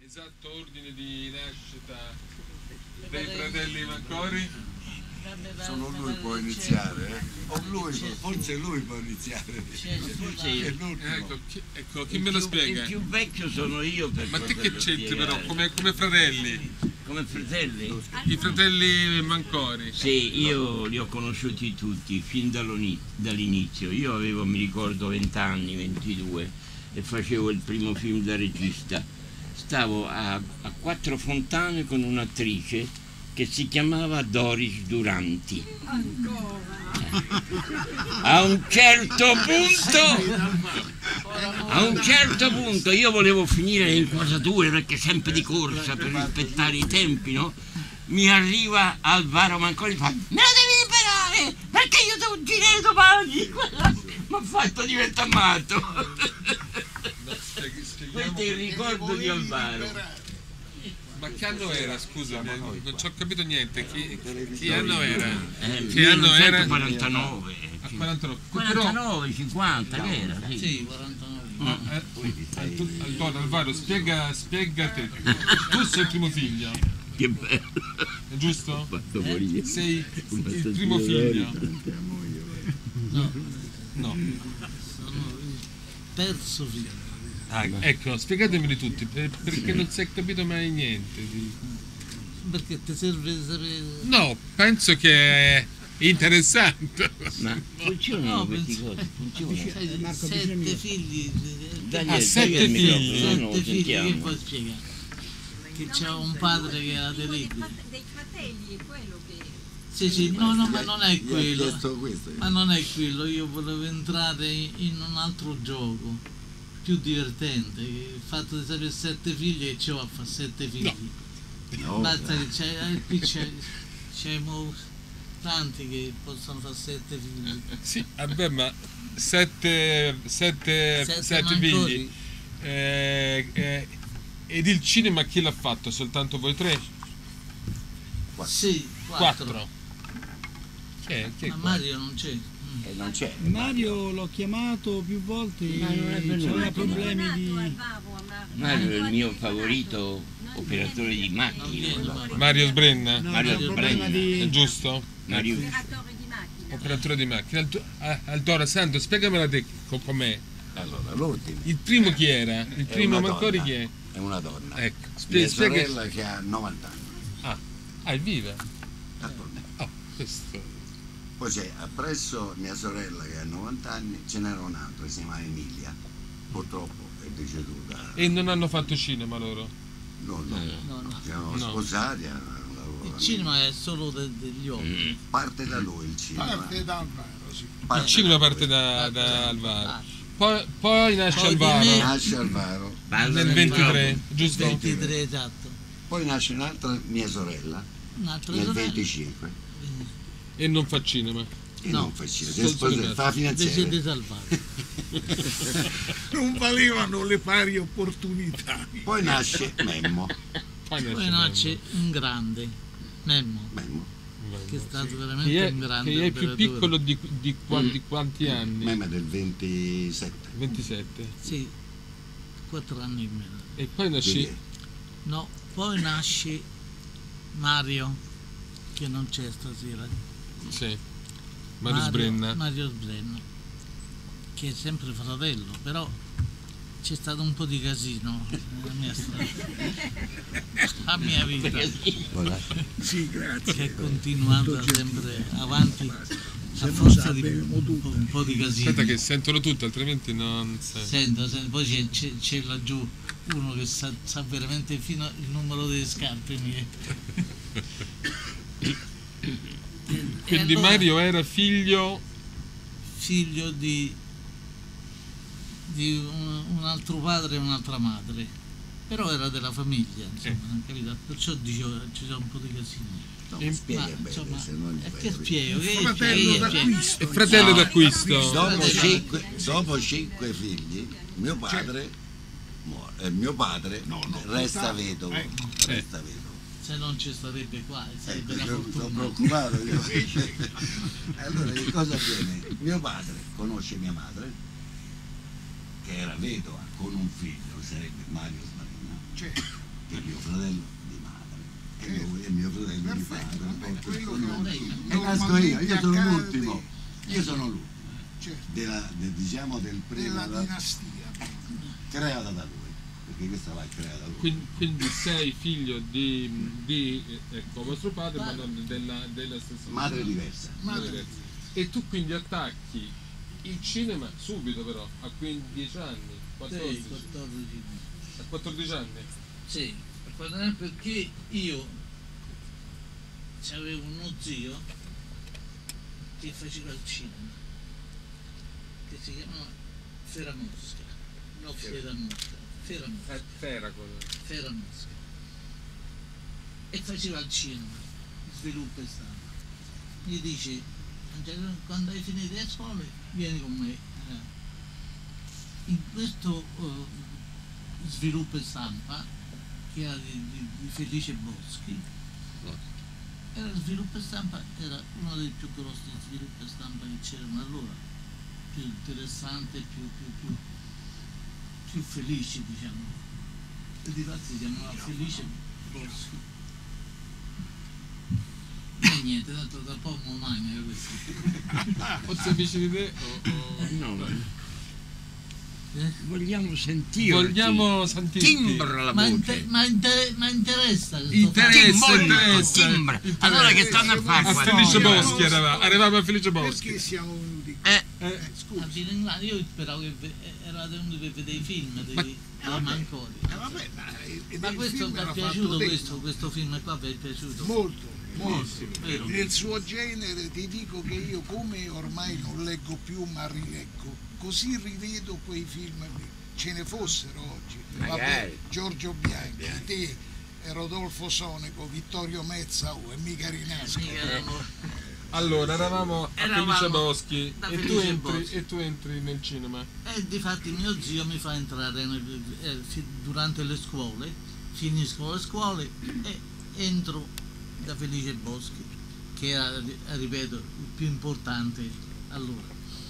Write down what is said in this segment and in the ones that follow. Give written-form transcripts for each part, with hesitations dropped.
esatto ordine di nascita dei fratelli Mancori? Solo lui può iniziare, o lui, forse lui può iniziare. Ecco, chi me lo spiega? Il più vecchio sono io. Ma te che c'entri però, come fratelli? Come fratelli? I fratelli Mancori? Sì, io li ho conosciuti tutti, fin dall'inizio. Io avevo, mi ricordo, 20 anni, 22, e facevo il primo film da regista. Stavo a Quattro Fontane con un'attrice che si chiamava Doris Duranti. A un certo punto io volevo finire le inquadrature perché sempre di corsa per rispettare i tempi, no? Mi arriva Alvaro Manconi e fa: me lo devi liberare perché io devo girare domani. Mi ha fatto diventare matto. Questo è il ricordo di Alvaro. Ma che anno era, scusami, non ci ho capito niente, che anno era? Che anno era? 49. 49, 50, che era? Sì, 49. Allora, Alvaro, spiega te. Tu sei il primo figlio. Che bello. È giusto? Sei il primo figlio. No. Sono il terzo figlio. Ecco, spiegatemeli tutti, perché non si è capito mai niente. Perché ti serve sapere? No, penso che è interessante. Ma funzionano queste cose? Sette figli. Sette figli. Sette figli, che puoi spiegare? Che c'è un padre che era terribile. Dei fratelli, è quello che... Sì, no, ma non è quello. Questo. Ma non è quello, io volevo entrare in un altro gioco più divertente, il fatto di sapere 7 figli e ce ho a fare 7 figli. No, basta che qui c'è tanti che possono fare 7 figli. Sì, vabbè, ma sette figli. Ed il cinema chi l'ha fatto? Soltanto voi tre? Sì, 4. Chi è Ma Mario non c'è. non c'è. Mario l'ho chiamato più volte, Ma non è venuto. c'aveva problemi di... Mario è il mio favorito operatore di macchine. Mario Sbrenna? Mario Sbrenna. È giusto? Mario. Operatore di macchina. Allora, Sandro, spiegamela te com'è. Allora, l'ordine. Il primo chi era? Il primo Mancori chi è? È una donna. Ecco, Mia spiega. sorella che ha 90 anni. È viva? Attualmente. Oh, questo. Poi c'è appresso mia sorella che ha 90 anni, ce n'era un'altra che si chiama Emilia. Purtroppo è deceduta. E non hanno fatto cinema loro? No. Siamo No. sposati. Il cinema è solo degli uomini. Parte da lui il cinema. Parte da Alvaro, sì. Il cinema parte da Alvaro. Poi nasce Poi Alvaro di me- Nasce Alvaro. nel 23, giusto? 23, esatto. Poi nasce un'altra mia sorella Un'altra nel sorella. 25 E non fa cinema. e No. non fa cinema. Si Sto è sposata, fa la Invece finanziaria. di salvare. Non valevano le pari opportunità. Poi nasce Memmo. Poi nasce un grande, Memmo, Memmo. che è stato Che veramente un grande è più operatore. piccolo di quanti anni? Memmo è del 27. 27. Sì, 4 anni in meno. E poi nasce No, poi nasce Mario, che non c'è stasera. sì, Mario Sbrenna. Mario Sbrenna, che è sempre fratello, però c'è stato un po' di casino nella mia storia, la mia vita, Sì, grazie. che è continuata sempre avanti a forza di un po' di casino. Aspetta che sentono tutto, altrimenti non Sento, poi c'è laggiù uno che sa veramente fino il numero delle scarpe mie. Quindi allora, Mario era figlio figlio di un altro padre e un'altra madre, però era della famiglia, insomma, capito? Perciò dicevo c'è un po' di casino. No, E- spiega Ma, bene, insomma, se non e gli che fai spiego? Che Fratello spiego? d'acquisto. e fratello No, d'acquisto. Dopo 5 figli, mio padre resta vedovo. Resta vedovo. Se non ci starebbe qua, sarebbe una Io sono fortuna. preoccupato. Allora che cosa avviene? Mio padre conosce mia madre, che era vedova, con un figlio, sarebbe Mario Sbrenna. che è mio fratello di madre e lui è mio fratello di Perfetto, padre. vabbè, quello che E casco io sono accade, l'ultimo, io sono l'ultimo, certo, diciamo del primo della dinastia. creata da lui, perché questa va creata da lui. Quindi sei figlio di ecco, vostro padre, ma non della stessa Madre diversa. Madre, E tu quindi attacchi il cinema subito però, a 15 anni, 14, 14. a 14 anni. Sì, perché io avevo uno zio che faceva il cinema, che si chiamava Feramosca, no Feramosca, Fera quello. Feramosca, e faceva il cinema, sviluppo e stampa. Mi dice, Angelo, quando hai finito le scuole vieni con me. In questo sviluppo e stampa, che era di Felice Boschi, era sviluppo e stampa, era uno dei più grossi sviluppo e stampa che c'erano allora, più interessante, più felici, diciamo. E difatti si chiamava Felice Boschi. E niente, tanto da poco mai questo. O sei vicino di te No, vogliamo sentirti. vogliamo sentirti. Timbra la Ma, voce. ma interessa questo Interessa, fatto? interessa. Timbra. Allora che stanno a fare A qua? Felice No, Boschi arrivavamo a Felice Boschi. perché siamo venuti qui? A Scusa. Finlandia io speravo che eravate venuti per vedere i film dei Mancori. Vabbè, Ma questo vi è piaciuto questo film qua? Vi è piaciuto? Molto, molto. Vero. Nel suo genere ti dico che io, come ormai non leggo più ma rileggo, così rivedo quei film lì. Ce ne fossero oggi. Magari. Vabbè, Giorgio Bianchi, te, Rodolfo Sonego, Vittorio Mezzau e mica Rinasco. Mica erano- Allora eravamo a Eravamo Felice Boschi da e Felice Boschi. tu entri nel cinema. E difatti mio zio mi fa entrare durante le scuole, finisco le scuole e entro da Felice Boschi, che era, ripeto, il più importante allora.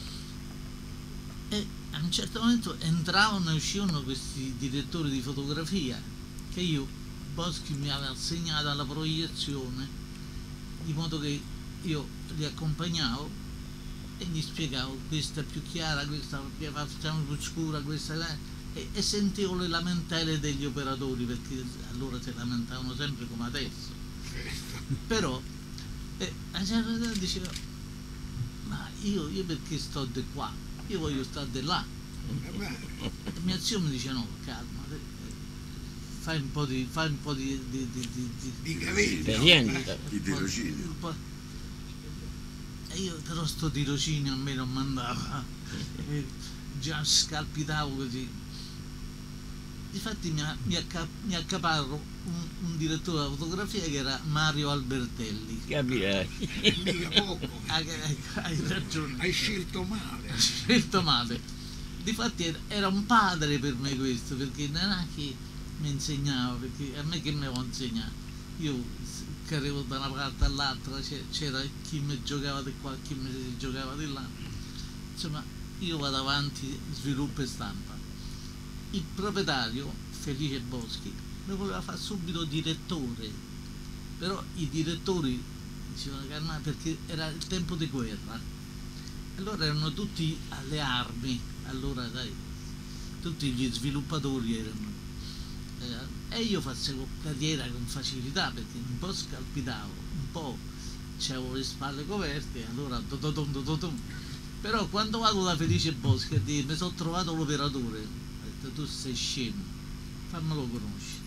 E a un certo momento entravano e uscivano questi direttori di fotografia che Boschi mi aveva assegnato alla proiezione, di modo che io li accompagnavo e gli spiegavo: questa è più chiara, questa facciamo più scura, questa e sentivo le lamentele degli operatori, perché allora si lamentavano sempre come adesso. Però a un certo punto dicevo: ma io perché sto di qua? Io voglio stare di là. E mio zio mi dice: no, calma, fai un po' di Di capelli. Esperienza. Il tirocinio. un po'. E io però sto tirocinio a me non mandava. Già scalpitavo così. Difatti mi accaparro un direttore della fotografia che era Mario Albertelli. Capirai. Mica poco. Hai ragione, Hai scelto male. hai scelto male. Difatti era un padre per me questo, perché non è che mi insegnava, perché a me che mi vuole insegnare? Io correvo da una parte all'altra, c'era chi mi giocava di qua, chi mi giocava di là. Insomma, io vado avanti, sviluppo e stampa. Il proprietario, Felice Boschi, mi voleva fare subito direttore, però i direttori dicevano calmare, perché era il tempo di guerra. Allora erano tutti alle armi, allora sai, tutti gli sviluppatori erano. E io facevo carriera con facilità, perché un po' scalpitavo, un po' avevo le spalle coperte, allora però quando vado da Felice Boschi a dire: mi sono trovato l'operatore, ho detto: tu sei scemo, fammelo conoscere.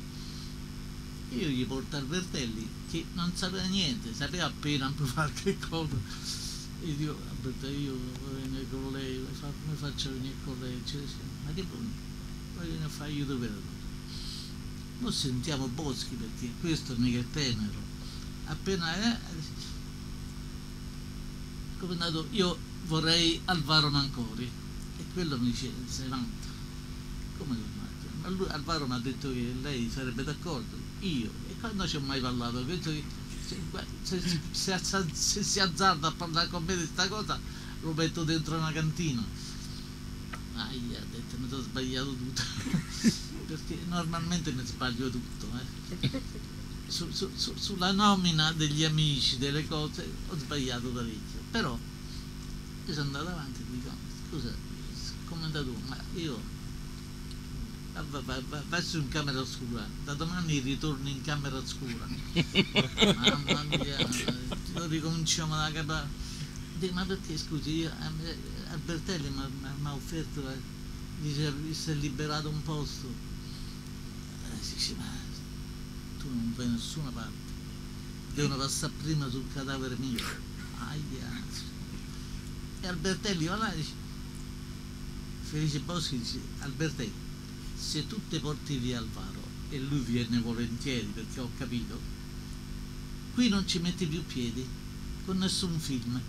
Io gli porto Albertelli, che non sapeva niente, sapeva appena qualche cosa, e dico: Alberto, io vengo con lei, mi faccio venire con lei, ma che vuoi venire a fare aiuto operatore? Noi sentiamo Boschi, perché questo mica è tenero. Appena come è andato, io vorrei Alvaro Mancori, e quello mi dice: sei matto? Come ma lui, Alvaro mi ha detto che lei sarebbe d'accordo. Io, e quando ci ho mai parlato? Penso che se si azzarda a parlare con me di questa cosa, lo metto dentro una cantina. Aia, ha detto, mi sono sbagliato tutto. Perché normalmente mi sbaglio tutto. Sulla nomina degli amici, delle cose, ho sbagliato parecchio. Però io sono andato avanti e dico, scusa, commentato, ma io vai su in camera oscura, da domani ritorno in camera scura. Mamma mia, lo ricominciamo da capo. Dico, ma perché scusi, io, Albertelli mi ha offerto, dice, si è liberato un posto. Si dice, ma tu non vai da nessuna parte, devono passare prima sul cadavere mio. Aia. E Albertelli va là e dice, Felice Boschi dice, Albertelli, se tu ti porti via Alvaro e lui viene volentieri, perché ho capito, qui non ci metti più piedi con nessun film.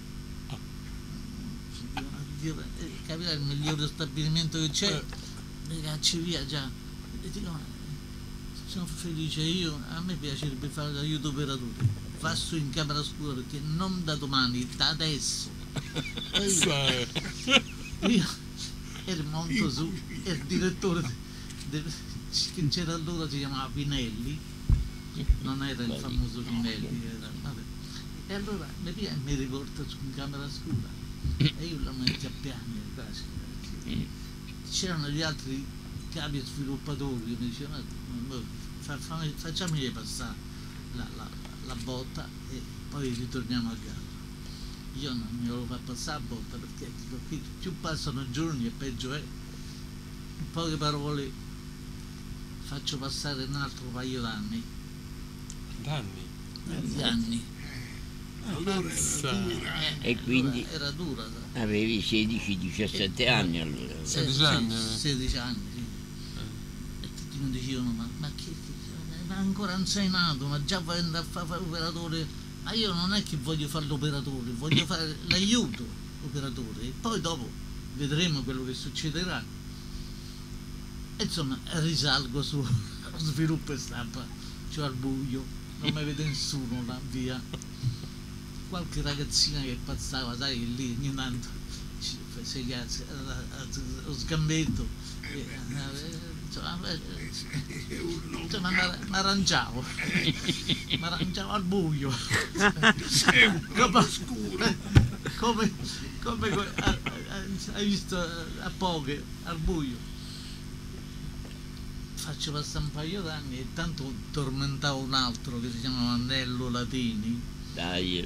Capirà, il migliore stabilimento che c'è, mi cacci via già. E dico, sono felice io, a me piacerebbe fare l'aiuto operatore, va su in camera scura, perché non da domani, da adesso. Io rimonto su, e il direttore che c'era allora si chiamava Pinelli, non era il famoso Pinelli, vabbè. E allora mi riporta su in camera scura e io la metto a piangere quasi. C'erano gli altri capi sviluppatori che mi dicevano, facciamogli passare la botta e poi ritorniamo a gara. Io non mi volevo far passare la botta, perché dico, qui più passano giorni e peggio è. In poche parole, faccio passare un altro paio d'anni. Di anni. Allora era dura. E quindi era dura. avevi 16-17 anni allora. 16 anni. 16 anni, sì. E tutti mi dicevano, ma ancora non sei nato, ma già vai a fare operatore. Ma io non è che voglio fare l'operatore, voglio fare l'aiuto operatore e poi dopo vedremo quello che succederà. E insomma, risalgo su sviluppo e stampa, cioè al buio, non mi vede nessuno là, via. Qualche ragazzina che passava, sai, lì ogni tanto lo sgambetto, insomma, mi arrangiavo al buio, come hai visto a poche, al buio. Faccio passare un paio d'anni e tanto tormentavo un altro che si chiamava Nello Latini. Dai.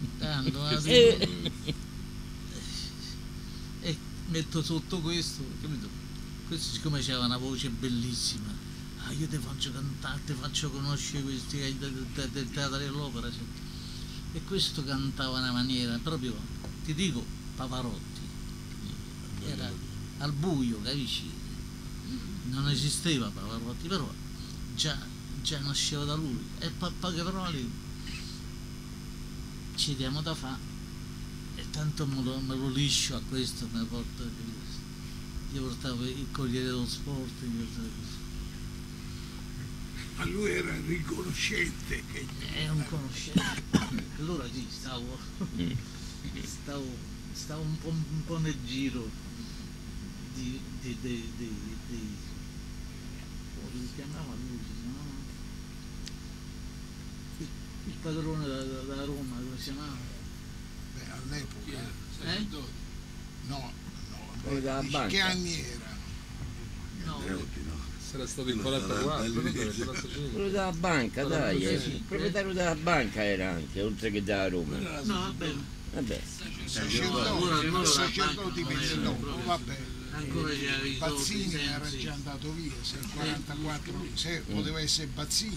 E metto sotto questo, capito? Questo siccome c'era una voce bellissima, io ti faccio cantare, ti faccio conoscere questi del teatro dell'opera, cioè. E questo cantava una maniera proprio, ti dico, Pavarotti, era al buio, capisci? Non esisteva Pavarotti, però già nasceva da lui. E poche parole ci diamo da fare, e tanto me lo liscio a questo, me lo porto, io portavo il Corriere dello Sport, Ma lui era riconoscente. è un conoscente. Allora sì, stavo un po' nel giro di come si chiamava lui, no? Il padrone da Roma, come si chiamava? Beh, all'epoca. No, Quello della dici, banca. che anni era? No, Andreotti, no? Sarà stato in 44, quello dove, 45. Quello della banca, dai, il proprietario della banca era anche, oltre che della Roma. no, vabbè, Vabbè, Sacerdoti no, vabbè. ancora c'era i Bazzini soldi, era sensi. già andato via, se il 44, se poteva essere Bazzini,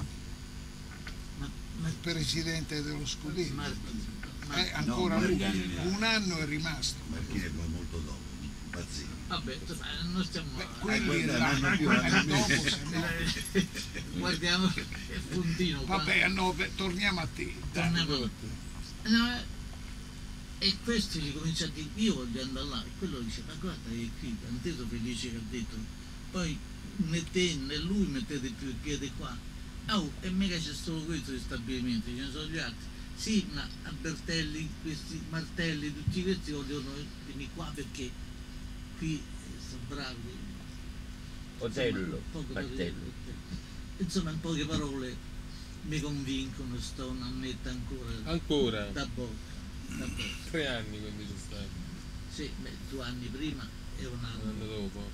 il presidente dello Scudetto. Ancora No, lui, Marchini. un anno è rimasto. Marchini va molto dopo, Bazzini. Vabbè, non stiamo Quelli quella l'anno non più anni. dopo, se no. guardiamo il puntino qua. Vabbè, no, torniamo a te. dai. Torniamo. No, e questo gli comincia a dire, io voglio andare là, e quello dice, ma guarda che qui, tanto felice che ha detto, poi né te né lui mettete più il piede qua. Oh, e mica c'è solo questo di stabilimento, ce ne sono gli altri. Sì, ma Albertelli, questi Martelli, tutti questi vogliono venire qua perché qui sono bravi. Otello, Poco Battello. Insomma, in poche parole mi convincono, sto a mettere Ancora? da bocca. 3 anni quindi c'è stato. Sì, 2 anni prima e un Un anno. anno dopo.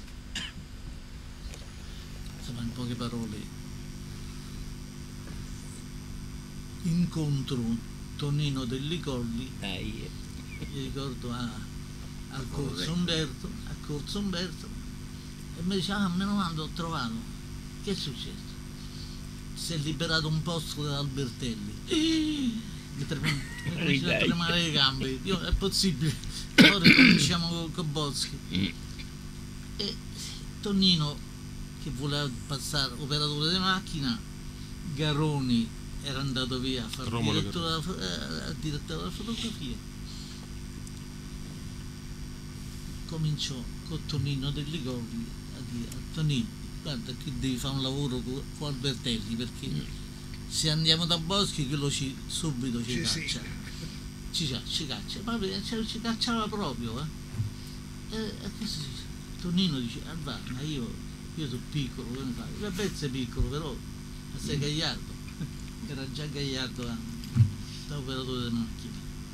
Insomma, in poche parole incontro Tonino Dellicolli, mi ricordo al Corso Umberto, e mi dice: ah, meno male, ho trovato. Che è successo? Si è liberato un posto da Albertelli. Mi tremare le gambe. Io, è possibile? Poi ricominciamo con Boschi. E Tonino, che voleva passare operatore di macchina, Garoni era andato via a fare direttore della fotografia. Cominciò con Tonino Dellicolli a dire: a Tonino, guarda che devi fare un lavoro con Albertelli, perché se andiamo da Boschi quello subito ci caccia. Ci caccia, ma ci cacciava proprio, Tonino dice: ma io sono piccolo, come fai? Vabbè, sei piccolo, però sei gagliardo. Era già gagliardo da operatore di macchina.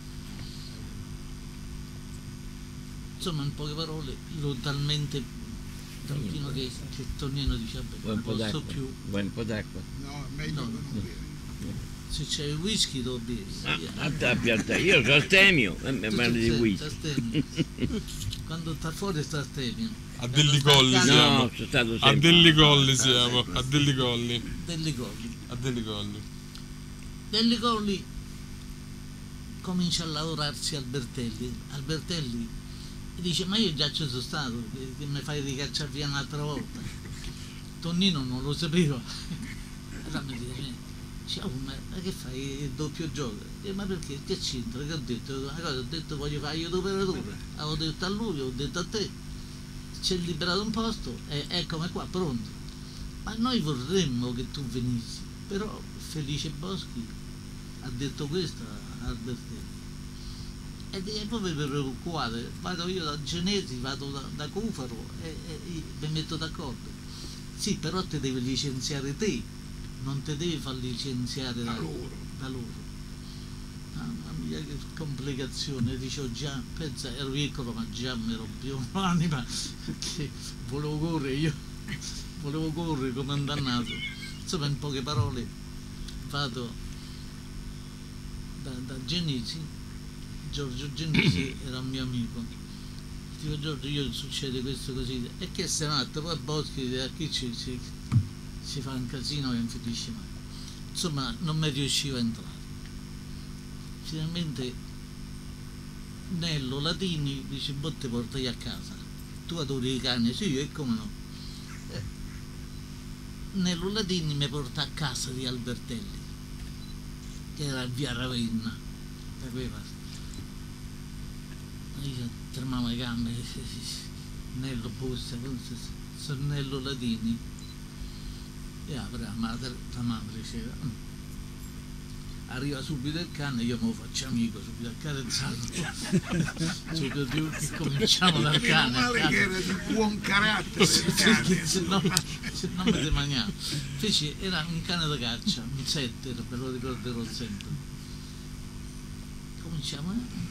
Insomma, in poche parole, ero talmente tranquillo che Tonino dice: vabbè, non posso più. Vuoi un po' d'acqua? No, è meglio che non bere. Se c'è il whisky lo bevi. Io sono astemio, mi parli di whisky. Astemio. Quando sta fuori sta astemio. A Dellicolli siamo. No, sono stato A sempre. Dellicolli siamo. A Dellicolli. Dellicolli. A Dellicolli. Dellicolli comincia a lavorarsi Albertelli. Albertelli dice: ma io già ci sono stato, che mi fai ricacciare via un'altra volta. Tonino non lo sapeva. Allora mi dice: oh, ma che fai il doppio gioco? Ma perché? Che c'entra? Che ho detto? Una cosa, ho detto voglio fare io l'operatore. Avevo detto a lui, ho detto a te. Ci è liberato un posto e eccomi qua, pronto. Ma noi vorremmo che tu venissi. Però Felice Boschi ha detto questo a Albertelli. E poi vi preoccupate, vado io da Genesi, vado da Cufaro e mi metto d'accordo. Sì, però ti devi licenziare te, non ti devi far licenziare da loro. Mamma mia, che complicazione, dicevo già, pensa, ero piccolo ma già mi rompevo l'anima, perché volevo correre come un dannato. Insomma, in poche parole, vado da Genesi. Giorgio Genesi era un mio amico. Dico: Giorgio, io succede questo così, e che sei matto? Poi Boschi a chi si fa un casino che non finisce mai. Insomma, non mi riuscivo a entrare. Finalmente Nello Latini dice: boh, ti portai a casa, tu adori i cani? Sì, e come no. Nello Latini mi porta a casa di Albertelli, che era a via Ravenna, da quei parti. Io tremavo le gambe, Nello bussa, sono Nello Latini, e apre la madre diceva: arriva subito il cane, io me lo faccio amico, subito a carezzarlo. Subito cominciamo dal cane. Meno male che era di buon carattere il cane. Se no mi demaniamo. Fece, era un cane da caccia, un setter, me lo ricorderò sempre. Cominciamo,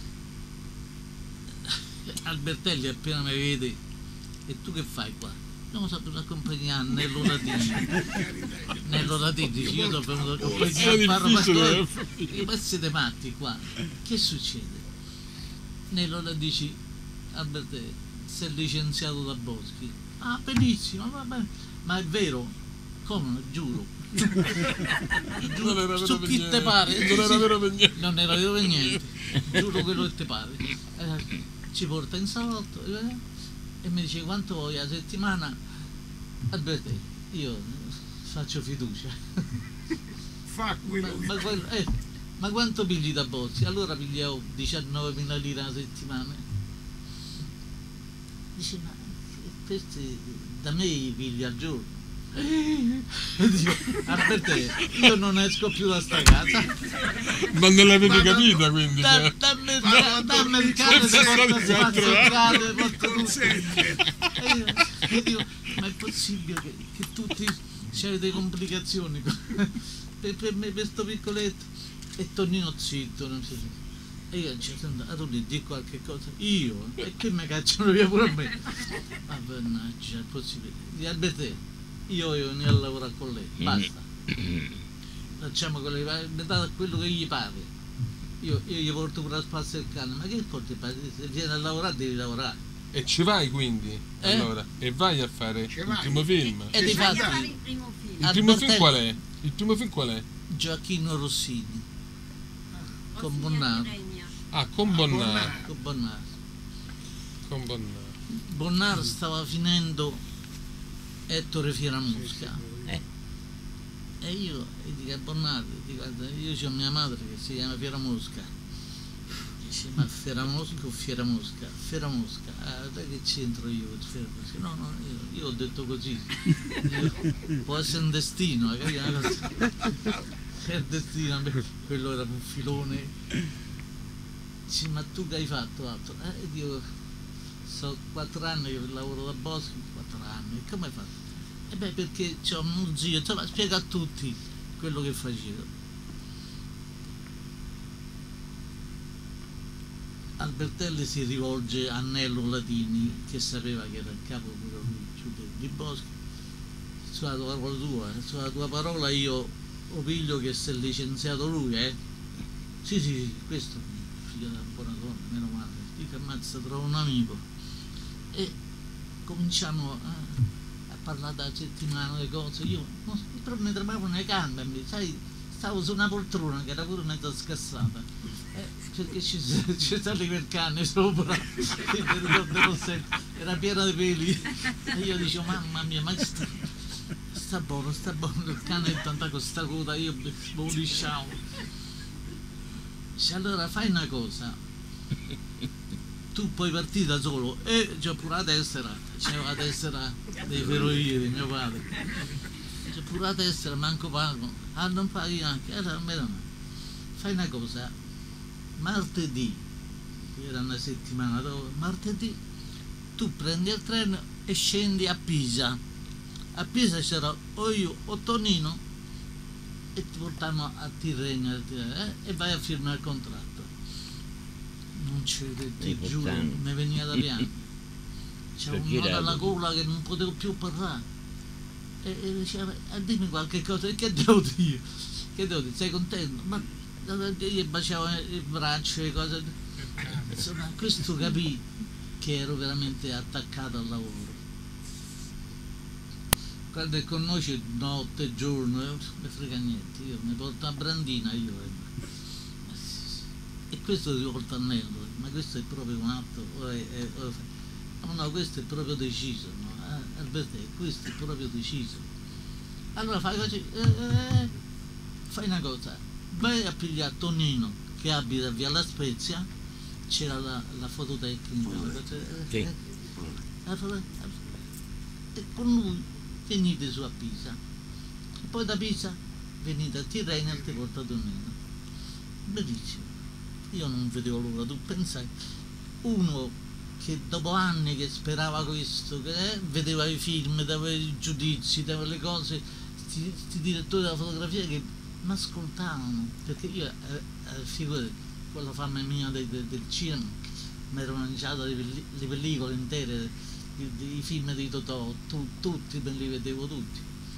Albertelli appena mi vede: e tu che fai qua? Non so, per accompagnare Nello Latini. Nello Latini dice: io ti ho venuto a accompagnare, parlo pastore. Ma siete matti qua? Che succede? Nello Latini dice: Albertelli si è licenziato da Boschi. Ah, benissimo, vabbè. Ma è vero? Come no? Giuro. Non era vero Su per chi niente. te pare? Non era vero per niente. Non era vero per niente. Giuro quello che ti pare. Ci porta in salotto e mi dice: quanto vuoi a settimana? Albertelli, io faccio fiducia. Fa quello che Ma quanto pigli da Bossi? Allora pigliavo 19.000 lire a settimana. Dice: ma questi da me pigli al giorno. E dico, Albertelli, io non esco più da sta casa. Ma non l'avevi capita, quindi? Dammi il cane, ti porta spazio, il cane, porta tutto. E dico, ma è possibile che tutti c'è delle complicazioni per me, per sto piccoletto? E Tonino zitto, non si sa. E io ci sono andato lì, di qualche cosa, io, e che mi cacciano via pure a me. Ma mannaggia, è possibile. Di Albertelli, io voglio venire a lavorare con lei, basta. Facciamo quello che pare, metà quello che gli pare. Io gli porto pure a spazio del cane, ma che porti pare? Se vieni a lavorare devi lavorare. E ci vai quindi? Allora, e vai a fare il primo film. E Vai a difatti, fare il primo film. Il primo film qual è? Il primo film qual è? Gioacchino Rossini, con Ossinia Bonnaro. di Regna. Ah, con Bonnaro. Con Bonnaro. Con Bonnaro. Bonnaro stava finendo Ettore Fieramusca. E io dico a Bonnaro, guarda, io ho mia madre che si chiama Fieramusca. Dice, ma Fieramusca o Fieramusca? Fieramusca, dai che c'entro io con Fieramusca? No, io ho detto così. Può essere un destino, capito? Una cosa. È il destino, quello era un filone. Dice, ma tu che hai fatto altro? E dico, so 4 anni che lavoro da Bosco, 4 anni, e come hai fatto? E beh, perché c'ho un zio, insomma, spiega a tutti quello che facevo. Albertelli si rivolge a Nello Latini, che sapeva che era il capo pure lui, giù di Bosco. Sulla tua parola tua, sulla tua parola io ho piglio che si è licenziato lui, eh? Sì, questo figlio della buona donna, meno male. Dico, ammazza, trovo un amico. E cominciamo a parlare da settimana le cose. Io però mi trovavo nei gambe, sai, stavo su una poltrona che era pure mezza scassata. Perché ci stava il cane sopra, era piena di peli. E io dicevo, mamma mia, ma sta buono, il cane è tanta con sta coda, io lo lisciavo. Dice, allora fai una cosa, tu puoi partire da solo, e c'ho pure la tessera, c'è la tessera dei ferrovie di mio padre, c'è pure la tessera, manco pago, non paghi anche, allora fai una cosa, martedì, era una settimana dopo, martedì tu prendi il treno e scendi a Pisa. A Pisa c'era o io o Tonino e ti portiamo a Tirrenia e vai a firmare il contratto. Non c'è, ti giuro, mi veniva da piangere. C'era un nodo alla gola che non potevo più parlare. E diceva, dimmi qualche cosa, che devo dire? Che devo dire? Sei contento? Ma gli baciavo il braccio e cose. Insomma, questo capì che ero veramente attaccato al lavoro. Guarda, con noi c'è notte e giorno, non mi frega niente, io mi porto a Brandina io. E questo ti porta Nello, ma questo è proprio un atto. No, questo è proprio deciso, no? Albertelli, questo è proprio deciso. Allora fai così, fai una cosa, vai a pigliare Tonino che abita via La Spezia, c'era la fototecnica, sì. E con lui venite su a Pisa, e poi da Pisa venite a Tirrenia e ti porta Tonino. Benissimo, io non vedevo l'ora, tu pensai, uno che dopo anni che sperava questo, che vedeva i film, dava i giudizi, dava le cose, sti direttori della fotografia che mi ascoltavano, perché io, figurati, quella fama mia del cinema, mi ero mangiato le pellicole intere, i film di Totò, tutti me li vedevo tutti.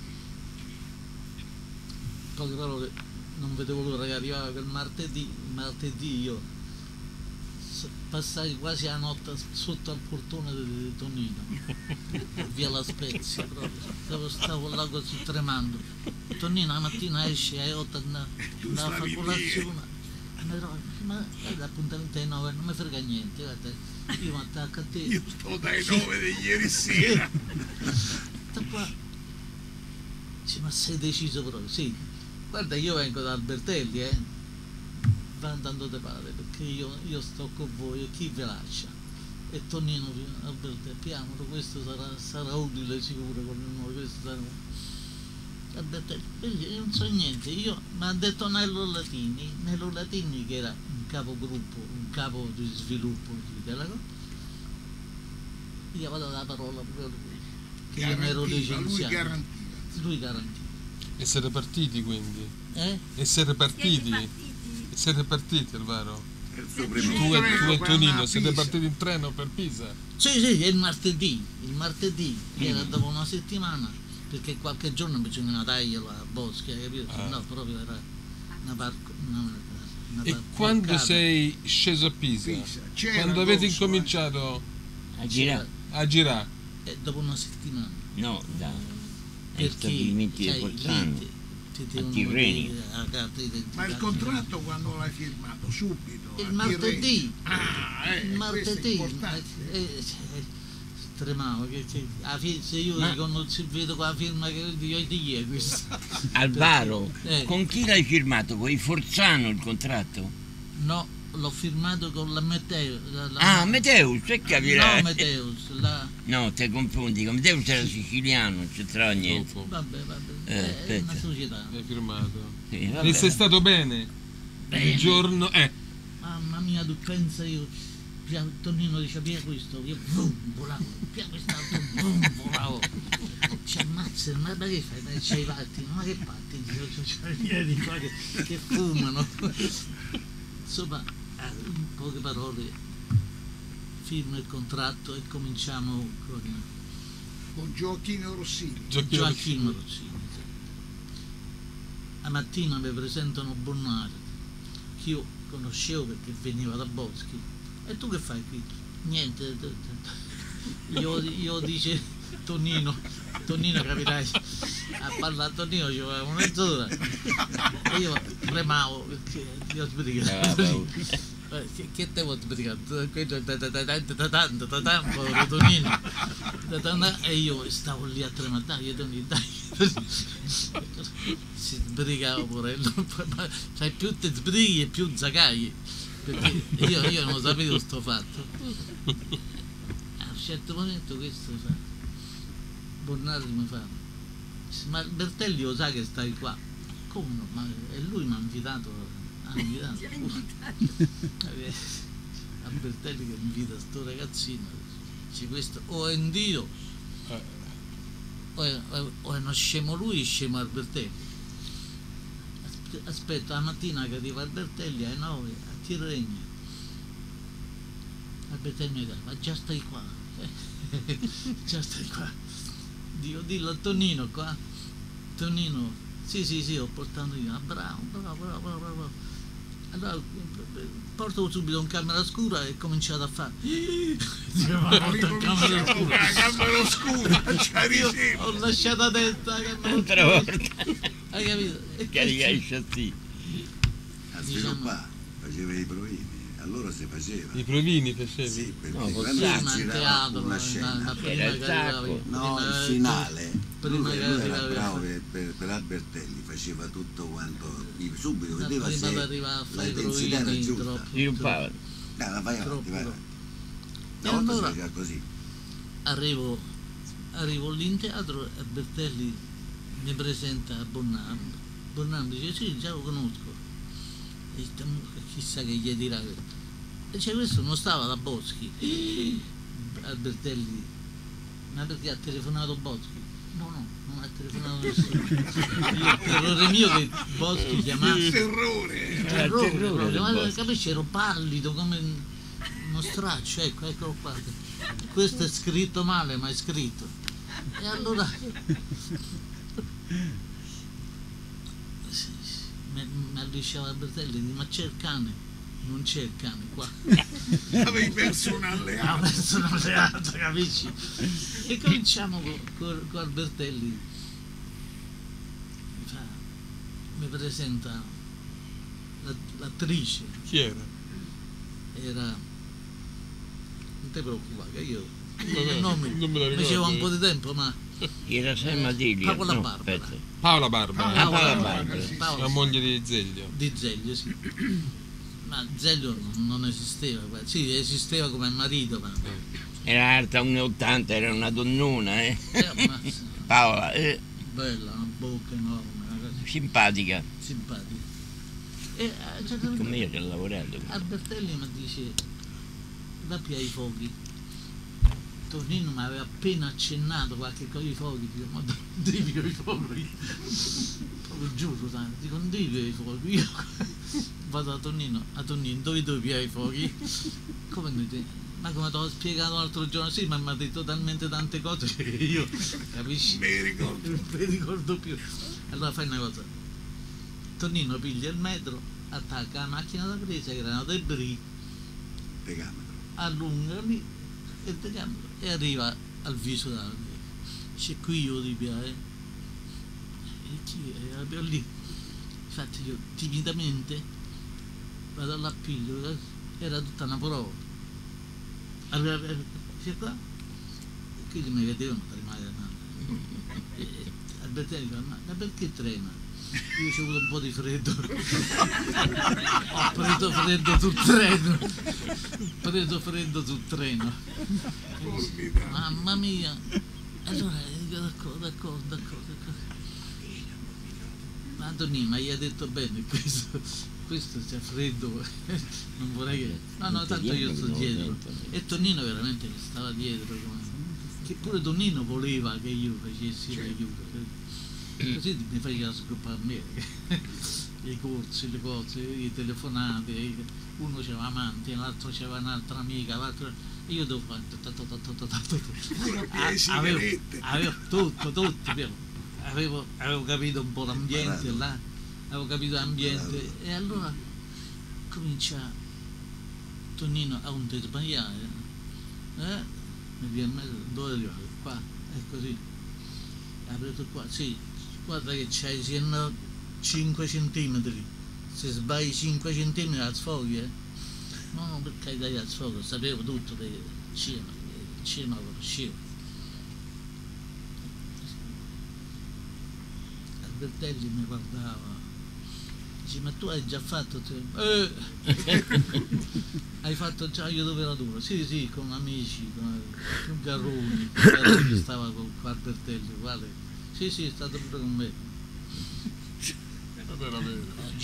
In poche parole, non vedevo l'ora che arrivava quel martedì io passai quasi la notte sotto al portone di Tonino, via La Spezia proprio, stavo là così tremando. Tonino la mattina esce alle 8 andava a fare colazione, ma l'appuntamento è 9, non mi frega niente, guarda, io mi attacco a te. Io sto dai 9 di ieri sera. Sta qua. Dice, ma sei deciso proprio? Sì, guarda, io vengo da Albertelli, va andando te pare, perché io sto con voi e chi vi lascia? E Tonino Alberto, piamolo, questo sarà utile sicuro con noi, questo sarà. Alberto, io non so niente, mi ha detto Nello Latini che era un capogruppo, un capo di sviluppo della cosa. Io vado la parola proprio a lui, che io mi ero licenziato. Lui garantiva. E siete partiti quindi? Eh? Siete partiti, è vero? Tu e Tonino siete partiti in treno per Pisa? Sì, è il martedì, che era dopo una settimana, perché qualche giorno bisognava tagliarlo a Boschi, hai capito? No, proprio era una E quando sei sceso a Pisa? Quando avete incominciato A girare? a girare? dopo una settimana. No, da Perché stabilimenti di sai, Bolzano. lì ti devono Tirreni. dire la carta d'identità. Ma il contratto quando l'hai firmato? Subito? Il a martedì. Tirreni? Il Questo è martedì. importante. Tremavo, se io vedo qua la firma che io di è questo. Alvaro, Eh. con chi l'hai firmato? Con i Forzano il contratto? No, l'ho firmato con la Meteo. Meteus, che capirai? No, Meteus, No, te confondi, con Meteus era siciliano, non c'entrava niente. Dopo. vabbè, è aspetta. una società. Hai firmato. Sì, vabbè. E sei stato bene? Il giorno... Mamma mia, tu pensa Tonino dice via questo, io volavo, via quest'altro, volavo. Ci ammazzano, ma che fai? C'hai i patti, ma che patti? C'hai via di qua che fumano. Insomma, in poche parole, firmo il contratto e cominciamo Con Gioacchino Rossini. Gioacchino Rossini. La mattina mi presentano Bonnari, che io conoscevo perché veniva da Boschi. E tu che fai qui? Niente. Io dice Tonino capirai, a parlare a Tonino ci voleva mezz'ora. E io tremavo perché io sbrigato. Che te vuoi sbrigare? Quello povero Tonino. E io stavo lì a tremare, dai. Si sbrigava porello. Cioè più ti sbrighi e più zacagli. Perché io non sapevo sto fatto. A un certo momento questo fa. Bonnari mi fa. Ma Bertelli lo sa che stai qua? Come no? Ma e lui mi ha invitato. A Bertelli che invita sto ragazzino. Dice questo o è un dio o è uno scemo lui, scemo Albertelli. Aspetta, la mattina che arriva Albertelli alle 9 a Tirrenia. Albertelli mi dice, ma già stai qua. Già stai qua. Dico, dillo a Tonino qua. Tonino, sì, ho portato io. Ah, bravo. Allora porto subito in camera scura e ho cominciato a fare. Dico, ma porto in camera scura. Io ho lasciato a testa la camera scura. Hai capito? Carica i chassis. A sviluppare, faceva i provini, allora si faceva. I provini facevi? Sì, perché No, quando prima si in girava teatro, una scena, Era il sacco. no, il finale, prima lui che era arrivavi- bravo per Albertelli, faceva tutto quanto, subito vedeva prima se di arrivare a fare i l'intensità era provini giusta. troppo. Sviluppavano. Dai, vai avanti, Troppo. vai avanti. E Una volta allora- si faceva così. Arrivo lì in teatro e Bertelli mi presenta a Bonnam. Bonnam dice sì, già lo conosco. E chissà che gli dirà. E cioè questo non stava da Boschi. Albertelli, ma perché ha telefonato Boschi? No, non ha telefonato nessuno. Io, errore mio che Boschi chiamasse. Il terrore. Terrore, terrore proprio, del ma Boschi. capisci, ero pallido come uno straccio, eccolo qua. Questo è scritto male, ma è scritto. E allora mi allisciava Bertelli, ma c'è il cane. Non c'è il cane qua. Avevi perso un Ha alleato. perso una alleata, capisci? E cominciamo con Albertelli. Mi presenta l'attrice. Chi era? Era. Non ti preoccupare, che io. Non me lo ricordo. Faceva un po' di tempo, ma. Era Selma Delia. Paola No, Barbara. aspetta. Paola Barbara, Paola Paola Barbara. Paola la moglie di Zeglio. di Zeglio, sì. Ma Zelo non esisteva, sì, esisteva come marito, ma Era alta 1,80, era una donnona, ma Paola, bella, una bocca enorme, una cosa simpatica, simpatica. E a un certo punto come io ci ho lavorato. Albertelli mi dice va più ai fuochi. Tonino mi aveva appena accennato qualche cosa ai fuochi, dico ma devi ai fuochi? Proprio giuro, dico non devi ai fuochi, io vado a Tonino, dove devi ai fuochi? Come mi dice? Ma come ti ho spiegato l'altro giorno, sì, ma mi ha detto talmente tante cose che io, capisci? Non mi ricordo più. Allora fai una cosa, Tonino piglia il metro, attacca la macchina da presa, che erano debris, Decametro. allunga lì e arriva al viso della c'è qui io di piace e chi era per lì, infatti io timidamente vado là, piglio, era tutta una prova, allora c'è qua e quindi mi vedevano tremare Albertelli dice ma perché trema? Io ho avuto un po' di freddo, ho preso freddo sul treno, mamma mia. Allora dico d'accordo. Ma Tonino, ma gli ha detto bene questo c'è freddo, non vorrei che... No, tanto io sto dietro. E Tonino veramente che stava dietro, che pure Tonino voleva che io facessi l'aiuto. Così mi faceva scoppare a me i corsi, le cose, le telefonate, uno c'aveva amanti, l'altro c'aveva un'altra amica, l'altro e io devo fare avevo tutto, avevo capito un po' l'ambiente là, avevo capito l'ambiente e allora comincia Tonino a un te sbagliare, mi viene a me dove arrivare qua, è così, ha preso qua, sì. Guarda che c'hai 5 centimetri, se sbagli 5 centimetri la sfoghi, No, per carità al sfogo, sapevo tutto perché cinema lo conoscevo. Albertelli mi guardava, dice ma tu hai già fatto hai fatto già io dove ero duro? Sì, con amici, con Garroni che stava con Albertelli, guarda. Sì, è stato pure con me. Non era vero.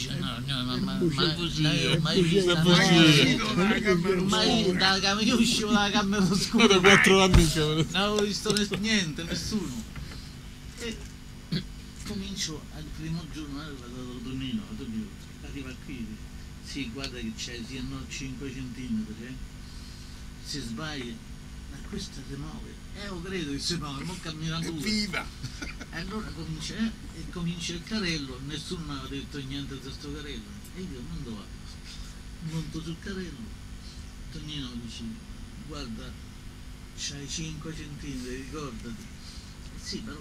Io uscivo dalla camera oscura. Da 4 anni in camera. Non avevo visto niente, nessuno. E comincio al primo giorno, vado da Tonino, arriva qui. Sì, guarda che c'è, siano 5 centimetri, si sbaglia, ma questa si muove. Io credo che si muove, non cammina due. Viva! E allora comincia il carrello, nessuno mi aveva detto niente di questo carrello. E io non dove monto sul carrello, Tonino dice, guarda, c'hai 5 centimetri, ricordati. Sì, però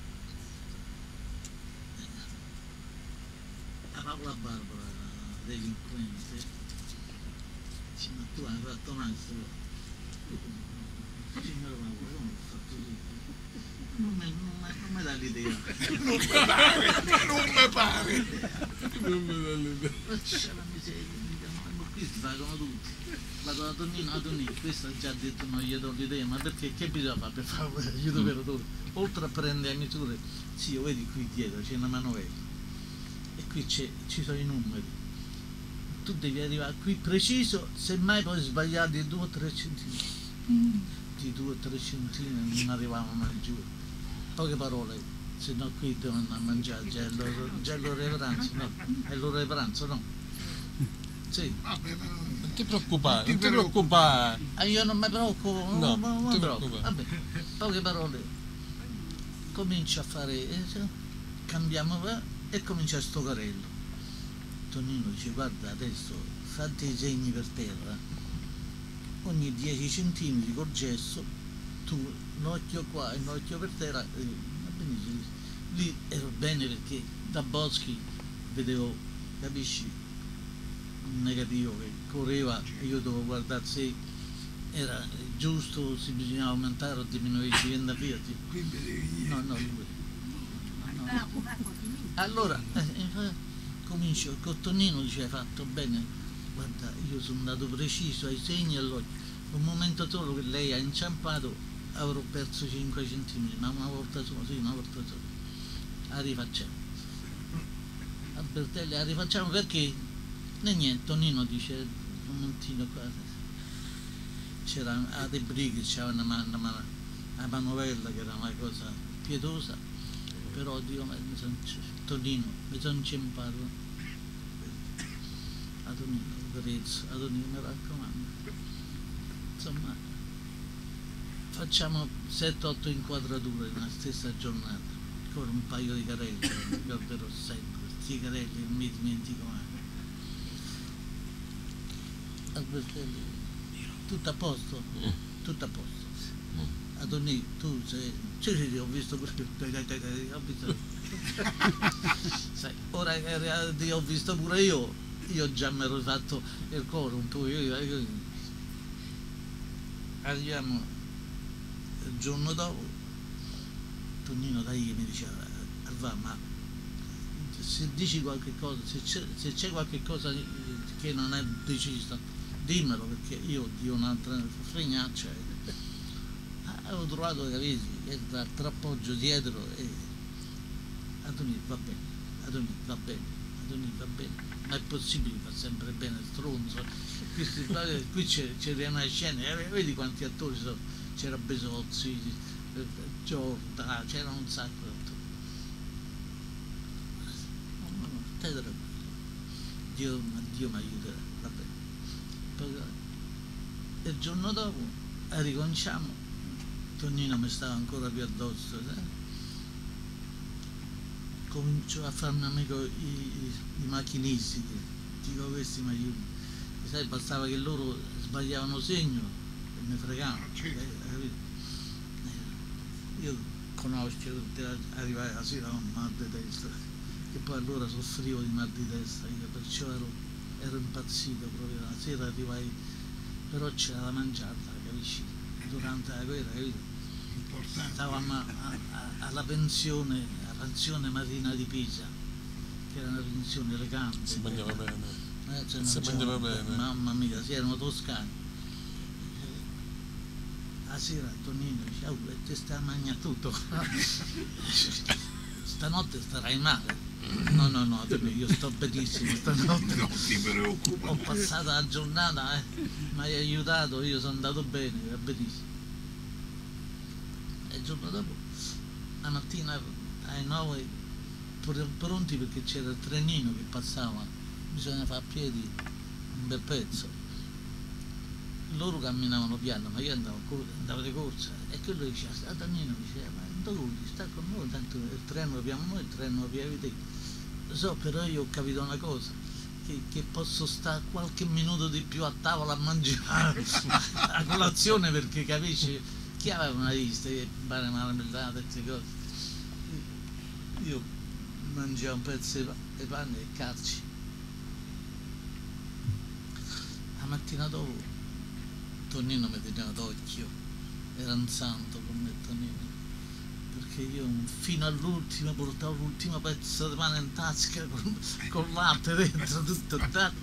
la Paola Barbara, la delinquente, dice, ma tu hai fatto mastro. Signora Paola, come ho fatto tutto? Non mi dà l'idea. Non mi pare. Non mi dà l'idea. Faccia la miseria, ma qui sbagliano tutti. Vado da Tonino, questo ha già detto non gli do l'idea, ma perché che bisogna fare per fare un aiuto per tutto? Oltre a prendere le misure, sì, io vedi qui dietro c'è una manovella e qui ci sono i numeri. Tu devi arrivare qui preciso, semmai poi sbagliare di 2 o 3 centimetri. Di 2 o 3 centimetri non arrivavano giù. Poche parole, se no qui devono andare a mangiare, già è l'ora di pranzo, no? È l'ora di pranzo, no? Sì. Non ti preoccupare. Io non mi preoccupo, No, non non mi ti preoccupo. Vabbè, poche parole. Comincia a fare, cambiamo e comincia sto carello. Tonino dice, guarda adesso fate i segni per terra, ogni 10 centimetri col gesso, tu l'occhio qua e l'occhio per terra, va benissimo. Lì ero bene perché da Boschi vedevo, capisci, un negativo che correva e io dovevo guardare se era giusto, se bisognava aumentare o diminuire i via. No. Allora comincio con Tonino, dice hai fatto bene, guarda, io sono andato preciso ai segni e all'occhio. Un momento solo che lei ha inciampato avrò perso 5 centimetri, ma una volta sola, sì, una volta sola. La rifacciamo. Albertelli, la rifacciamo perché? E niente, Tonino dice, un momentino qua. C'era a De Brighi, c'era una manovella che era una cosa pietosa, però Dio, Tonino, mi sono inciampato. A Tonino, mi raccomando. Insomma, facciamo 7-8 inquadrature nella stessa giornata, con un paio di carelli, mi ricorderò sempre, questi carelli che mi dimentico mai. Albertelli, tutto a posto? Tutto a posto. Adonì, tu sei... Sì, ho visto pure ho visto. Sai, ora che ho visto pure io già mi ero fatto il cuore un po'. Arriviamo il giorno dopo, Tonino dai mi diceva, Alva, ma se dici qualche cosa, se c'è qualche cosa che non è decisa, dimmelo, perché io di un'altra fregnaccia avevo trovato, capiti, era trappoggio dietro e Adonì va bene, Adonì va bene, Adonì va bene, ma è possibile, fa sempre bene, stronzo. Qui c'era una scena, vedi quanti attori sono, c'era Besozzi, Giorda, c'era un sacco di attori. No, stai tranquillo, Dio mi aiuterà, va bene. Poi, il giorno dopo ricominciamo, Tonino mi stava ancora più addosso, comincio a farmi amico i macchinisti, dico questi mi aiutano. Sai, bastava che loro sbagliavano segno e mi fregavano. Io conosco, arrivai la sera con mal di testa, che poi allora soffrivo di mal di testa, io perciò ero impazzito proprio. La sera arrivai, però c'era da mangiarla, capisci? Durante la guerra, capito? Stavamo alla pensione Marina di Pisa, che era una pensione elegante. Si mangiava bene. Si mangiava bene. Mamma mia, si erano toscani. La sera Tonino dice, oh, ti stai a mangiare tutto. Stanotte starai male. No, io sto benissimo stanotte. Non ti preoccupare. Ho passato la giornata, mi hai aiutato, io sono andato bene, va benissimo. E il giorno dopo, la mattina alle 9, pronti perché c'era il trenino che passava. Bisogna fare a piedi un bel pezzo. Loro camminavano piano, ma io andavo di corsa, e quello diceva, Tonino diceva, ma dove sta con noi, tanto il treno lo abbiamo noi, il treno lo abbiamo te. Lo so, però io ho capito una cosa, che posso stare qualche minuto di più a tavola a mangiare a colazione, perché capisci, chi aveva una lista, che pane marmellata, queste cose. Io mangiavo un pezzo di pane e carci. La mattina dopo Tonino mi teneva d'occhio, era un santo con me Tonino, perché io fino all'ultimo portavo l'ultimo pezzo di pane in tasca con latte dentro, tutto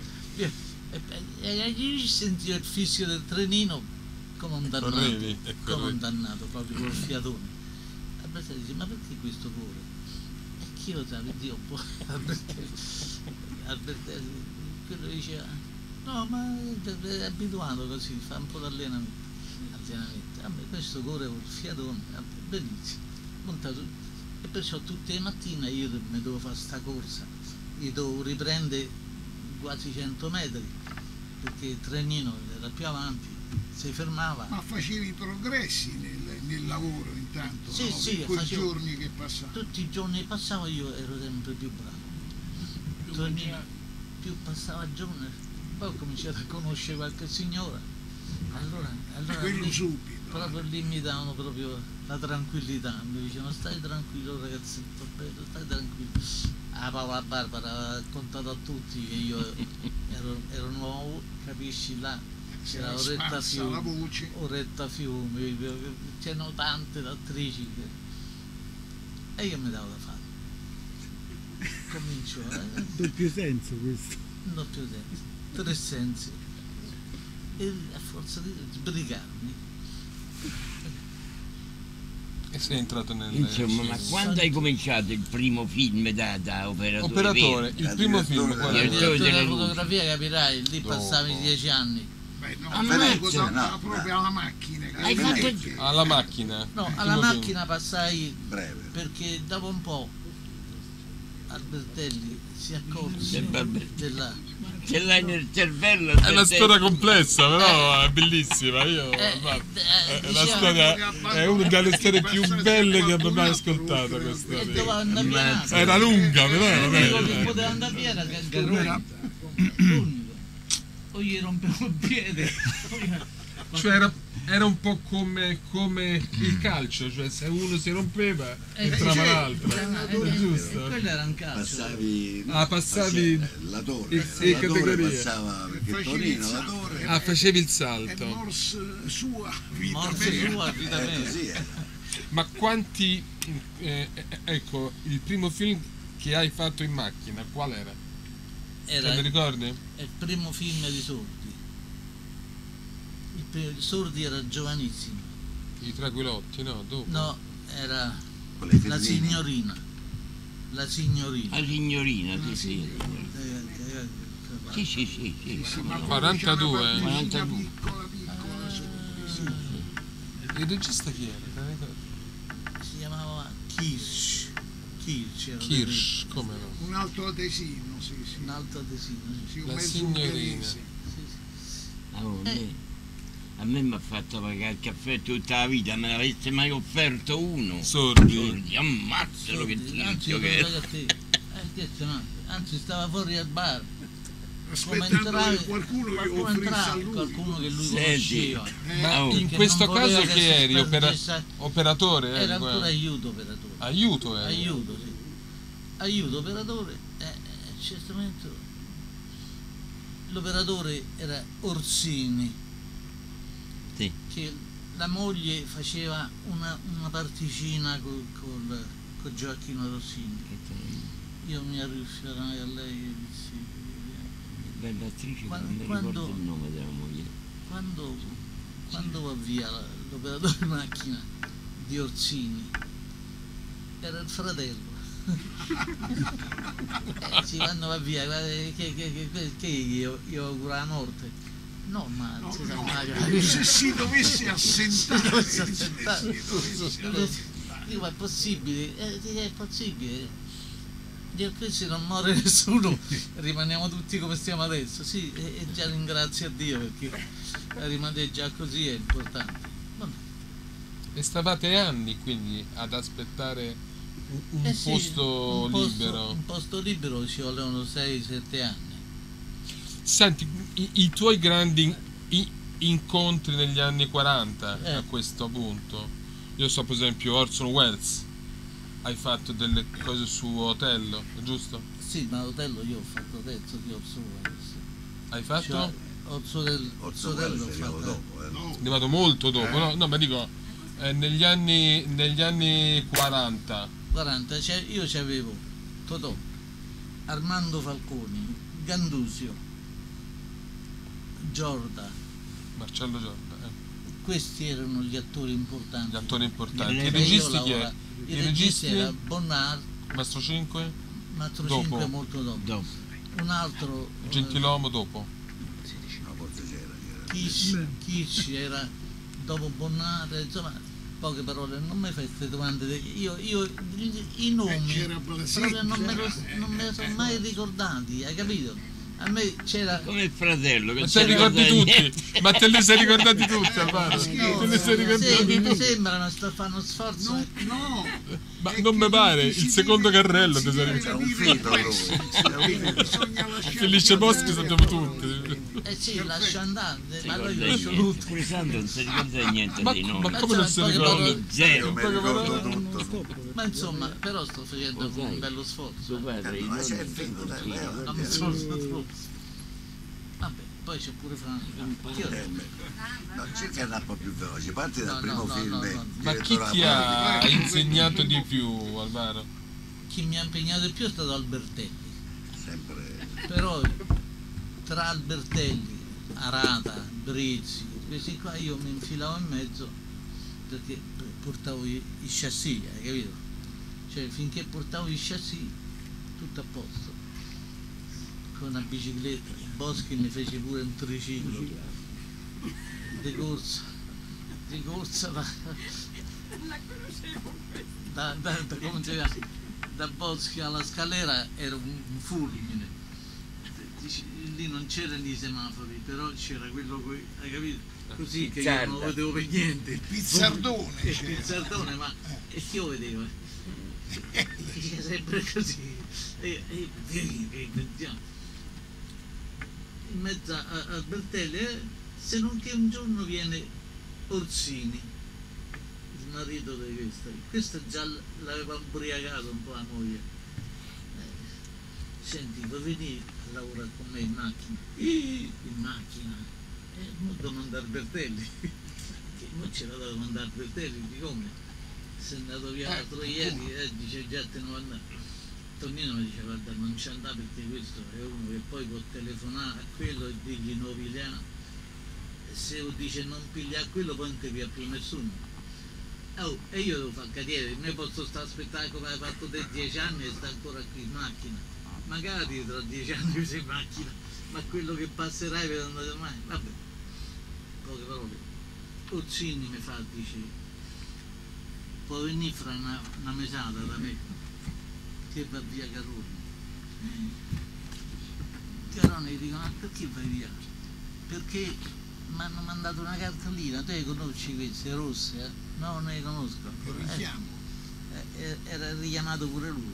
e io sentivo il fischio del trenino come un dannato, proprio col fiatone. Albertelli dice, ma perché questo cuore? E chi lo sa, Dio un po'. Albertelli, quello diceva, no, ma è abituato così, fa un po' di allenamento. A me questo corre col fiatone, benissimo. E perciò tutte le mattine io mi devo fare sta corsa, io devo riprendere quasi 100 metri, perché il trenino era più avanti, si fermava. Ma facevi progressi nel lavoro intanto, sì, no? Sì, quei giorni che passavo. Tutti i giorni che passavo io ero sempre più bravo. Più passava giorni. Poi ho cominciato a conoscere qualche signora, allora quello lì, subito. Proprio lì mi davano proprio la tranquillità, mi dicevano stai tranquillo ragazzetto, bello, stai tranquillo. La Paola Barbara ha raccontato a tutti che io ero nuovo, capisci, là c'era Oretta Fiumi, c'erano tante attrici e io mi davo da fare. Comincio doppio senso questo. Doppio senso. tre sensi. E a forza di sbrigarmi. E sei entrato nel... Insomma, ma quando hai cominciato il primo film da operatore? Operatore, il primo film qual Il era? Direttore direttore della delle luci. fotografia, capirai, lì Dopo. passavi 10 anni. Beh, no, Ammazza. Federico, no, proprio alla macchina. che Hai vedi fatto- che- Alla macchina. No, il alla primo film. macchina passai Breve. perché dopo un po' Albertelli si accorse Del Albertelli. della... Ce l'hai nel cervello. È una storia complessa, però è bellissima. Io, Eh, guarda, è diceva- una storia, è una delle storie più belle che abbia mai ascoltato. E Questa doveva andare via. era lunga, però era L'unico che bella. poteva andare via era Gangaroni. L'unico. O gli rompevo il piede. Cioè era un po' come il calcio, cioè se uno si rompeva entrava l'altro. Giusto? Quello era un calcio. Passavi. Passavi la torre. in La torre categorie. passava perché Facevi Torino, il la salto. torre. Facevi il È salto. morse sua vita Morse mia. sua, vita mia. Così è. Ma quanti ecco, il primo film che hai fatto in macchina, qual era? Te Era ne ricordi? il primo film di Sordi. Sordi era giovanissimo. I Tranquillotti, no? Dopo. No, era Con le la felline. signorina. La signorina. La signorina, sì, sì. Eh, Sì, sì, sì, sì. Ma poi 42, c'era una particina 42. piccola sotto. Il regista chi era? Te ne ricordi? Si chiamava Kirsch. Kirsch. era Kirsch, come no? Un altro adesino, sì, sì. Un altro adesino. Sì, un La mezzo signorina. ungherese. A me mi ha fatto pagare il caffè tutta la vita, me ne avesse mai offerto uno. Sordi. Ammazzalo che Anzi, tizio io che lo era. dico a te. Anzi, stava fuori al bar. Aspettando che qualcuno gli qualcuno offrisse a entrava, lui. qualcuno che lui Senti, conosceva. Ma Oh. in Perché questo non voleva caso che che si eri? spargesse- Operatore? eri Era qua? ancora aiuto operatore. Aiuto eri? Aiuto, sì. Aiuto operatore. Certamente l'operatore era Orsini, Sì. che la moglie faceva una particina con Gioacchino Rossini. Io mi arrivai a lei e dissi: Bella attrice, che Quando- non mi quando- ricordo il nome della moglie. quando va via l'operatore di macchina di Orsini, era il fratello. Sì, quando va via, guarda, che io auguro la morte. No, ma non si sa mai. Se si dovesse assentare, Dovesse assentare. se si dovesse assentare. Dico, ma è possibile? È possibile. Dio, qui se non muore nessuno rimaniamo tutti come stiamo adesso. Sì, e già ringrazio a Dio perché rimanere già così è importante. Vabbè. E stavate anni quindi ad aspettare un Sì, posto libero. Un posto libero ci volevano 6-7 anni. Senti, i tuoi grandi incontri negli anni 40 a questo punto. Io so per esempio Orson Welles, hai fatto delle cose su Otello, giusto? Sì, ma Otello io ho fatto terzo di Orson Welles. Hai fatto? Cioè, Orso Otello ho quello fatto. dopo. È arrivato molto dopo, no? No, ma dico, negli anni 40. 40, io c'avevo Totò, Armando Falconi, Gandusio, Giorda. Marcello Giorda, Questi erano gli attori importanti. gli attori importanti. Io I registi chi è? I registi era Bonnard, Mastro 5? Mastro Dopo. 5 molto dopo. Dopo. Un altro Gentilomo dopo. No, forse c'era. Kirsch era dopo Bonnard, insomma, poche parole, non mi fai queste domande. Io i nomi C'era proprio non me lo sono mai ricordati, hai capito? A me c'era Come il fratello che Ma si te li ricordi ricorda tutti? niente. Ma te li sei ricordati tutti, Alvaro? Te li sei ricordati sì, mi tutti? sembrano sto a fare uno sforzo. No, Ma è non che mi pare, si il secondo deve carrello ti sei considerare ricordato. È un filo la lui. bisogna lasciare Felice Boschi andare. sappiamo tutti. Eh sì, lascio andare, ma Non io ricorda lascio niente. tutto. Pure Sandro non si ricorda niente dei Ma nomi. come non si Poche ricorda? parole. Io Zero. mi ricordo tutto. Ma insomma, però sto facendo Lo sai. un bello sforzo. Suo padre, i Ma nomi c'è il non figlio, si dai, ricordano. Non mi sforzo troppo. Vabbè, poi c'è pure Franco. No, cerca di andare un po' più veloce. Parti dal No, primo no, film. no, no. Ma chi ti ha insegnato di più, Alvaro? Chi mi ha impegnato di più è stato Albertelli. Sempre. Però tra Albertelli, Arata, Brizzi, questi qua io mi infilavo in mezzo perché portavo i chassis, hai capito? Cioè finché portavo i chassis tutto a posto, con una bicicletta. Boschi mi fece pure un triciclo di corsa come si chiama? Da Boschi alla Scalera era un fulmine. Lì non c'erano i semafori, però c'era quello, hai capito? Così che io non lo vedevo per niente. Il pizzardone. Il pizzardone, ma e che io vedevo? Era sempre così. In mezzo a Bertelli, se non che un giorno viene Orsini, il marito di questo già l'aveva ubriacato un po' la moglie. Senti, vuoi venire a lavorare con me in macchina? In macchina? Non devo mandare Bertelli. Non c'era da mandare Bertelli, di come? Sei andato via l'altro ieri, dice già te ne vuoi andare. Tonino mi dice guarda non ci andare perché questo è uno che poi può telefonare a quello e dirgli non pigliare. Se dice non piglia a quello poi non ti piglia più nessuno. Oh, e io devo fare il carriere, non posso stare a aspettare come hai fatto te 10 anni e sta ancora qui in macchina. Magari tra 10 anni sei in macchina, ma quello che passerai per andare mai. Vabbè, poche parole. Orsini mi fa, dice, può venire fra una mesata da me, che va via Caroni. Caroni gli dicono, ma perché vai via? Perché mi hanno mandato una cartolina, te conosci queste rosse? No, non le conosco. Lo richiamo. Era richiamato pure lui.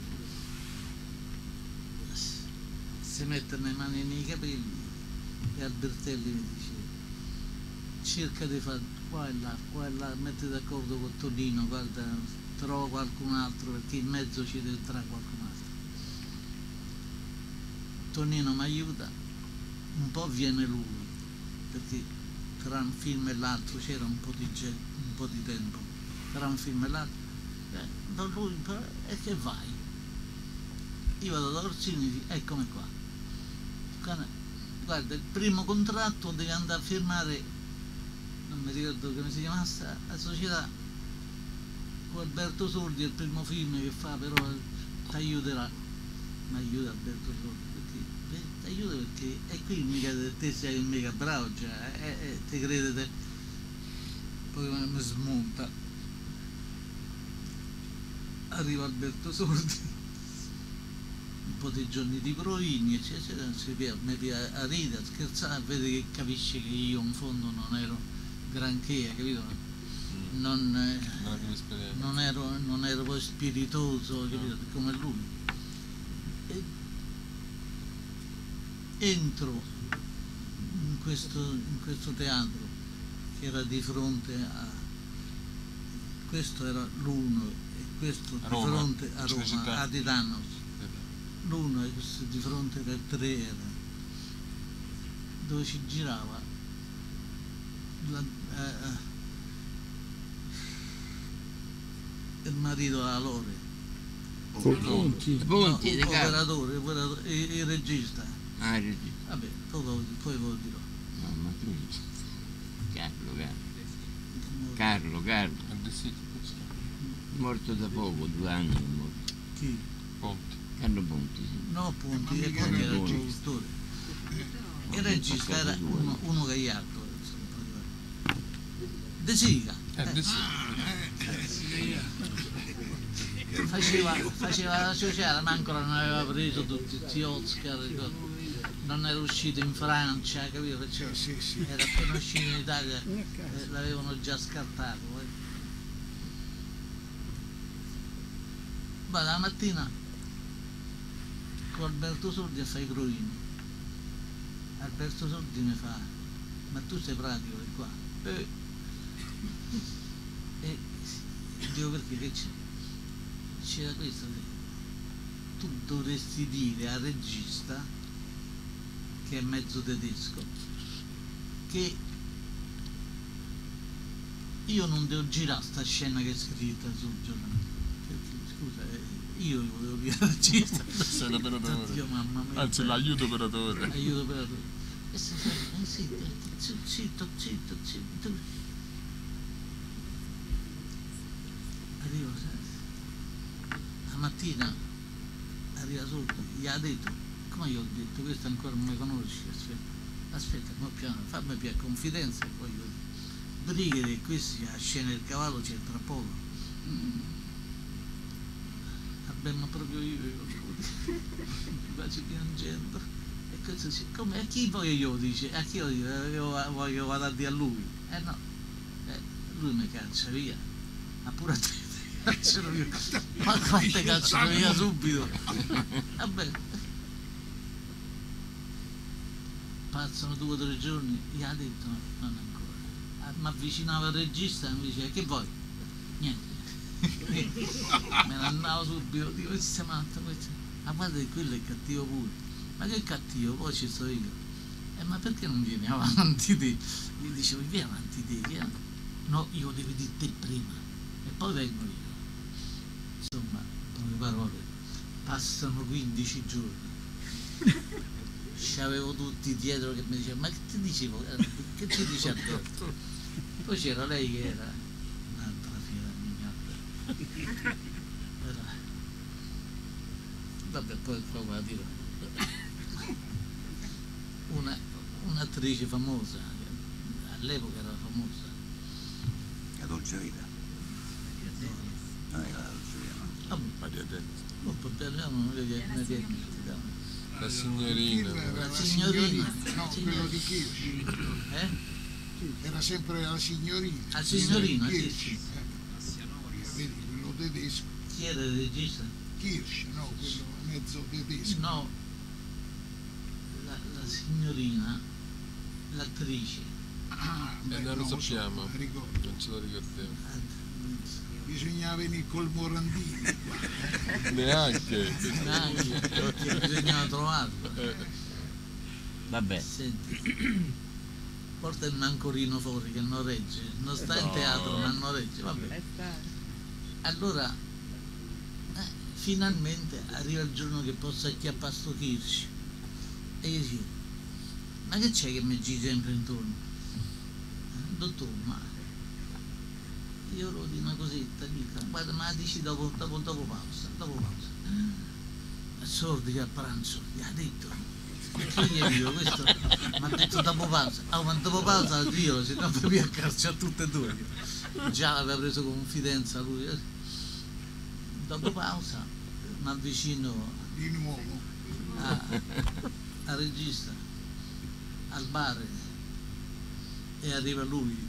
Si mette le mani nei capelli e Albertelli mi dice cerca di fare qua e là, metti d'accordo con Tonino, guarda, trova qualcun altro perché in mezzo ci deve entrare qualcun altro. Tonino mi aiuta, un po' viene lui, perché tra un film e l'altro c'era un po' di tempo, tra un film e l'altro, da lui e che vai? Io vado da Orsini e dico, eccomi qua. Guarda, il primo contratto devi andare a firmare, non mi ricordo come si chiamasse, la società con Alberto Sordi, è il primo film che fa, però ti aiuterà. Mi aiuta Alberto Sordi, perché ti aiuta perché e qui mica te sei mica bravo già, ti credete, poi mi smonta. Arriva Alberto Sordi, un po' di giorni di provini, eccetera, mi piace a ridere, a scherzare, vede che capisce che io in fondo non ero granché, capito? Non ero poi spiritoso, capito? Come lui. E entro in questo teatro che era di fronte a... questo era l'uno e questo di fronte a Roma, a Titanos. L'uno e questo di fronte al 3 era dove ci girava il marito della Lore, Ponti. operatore, il regista. Ah, il regista. Vabbè, poi ve lo dirò. No, ma tu Carlo, morto da poco, 2 anni è morto. Chi? Ponti. Carlo Ponti, sì. No, Ponti era il produttore. Il regista era uno gagliardo. De Sica. De Sica. Faceva la società, ma ancora non aveva preso tutti gli Oscar, non era uscito in Francia, capito? Perciò Sì. era appena uscito in Italia, l'avevano già scartato. Ma la mattina con Alberto Sordi a fare i groini. Alberto Sordi mi fa, ma tu sei pratico di qua? E dico perché che c'è? C'era questo, tu dovresti dire al regista, che è mezzo tedesco, che io non devo girare sta scena che è scritta sul giornale, perché scusa, io volevo dire al regista, Sei l'operatore. Dio, mamma mia, Anzi, l'aiuto operatore. aiuto operatore. E si zitto, zitto. Arrivo, la mattina arriva sotto, gli ha detto, come io ho detto, questo ancora non mi conosci, aspetta, fammi più confidenza e poi io brighe che questi a scena del cavallo c'è tra poco. Abbiamo proprio io mi faccio piangendo. E questo come a chi voglio io, dice, a chi io voglio vado a dire a lui? No, lui mi caccia via, ma pure a te cacciano via, ma quante cacciano via subito? Vabbè. Passano 2 o 3 giorni, gli ha detto non ancora. Mi avvicinava il regista e mi diceva che vuoi? Niente. Me ne andavo subito, dico questo è matto, ma guarda che quello è cattivo pure. Ma che cattivo, poi ci sto io. Ma perché non vieni avanti te? Gli dicevo, vieni avanti te, vieni. No, io devo dire te prima e poi vengo io. Insomma, poche parole, passano 15 giorni. C'avevo tutti dietro che mi dicevano, ma che ti dicevo? Che ti dice a te? Poi c'era lei che era un'altra fiera mignata. Vabbè, poi la dirò. Un'attrice famosa, all'epoca era famosa. La dolce vita. Non era la dolce vita, no? Maria Dente. La signorina. La signorina. No, quello di Kirsch. Era sempre la signorina. La signorina, sì, Kirsch. sì. Vedi, quello tedesco. Chi era il regista? Kirsch, no, quello mezzo tedesco. No, la signorina, l'attrice. Non lo so, sappiamo. la ricordo. Non ce lo ricordiamo. Bisognava venire col Morandini qua. Neanche. Perché bisognava trovarlo. Vabbè, Senti, porta il mancorino fuori che non regge, non sta in teatro ma non regge, vabbè. Allora, finalmente arriva il giorno che posso acchiappare sto Kirsch. E io dico, ma che c'è che mi giri sempre intorno? Dottor, ma io lo dico una cosetta, dica, guarda, ma la dici dopo pausa. Sordi che a pranzo, gli ha detto, perché gli dico questo? Mi ha detto dopo pausa. Ma dopo pausa io, se no mi accarcia tutte e due. Già aveva preso confidenza lui. Dopo pausa mi avvicino Di nuovo. al regista, al bar, e arriva lui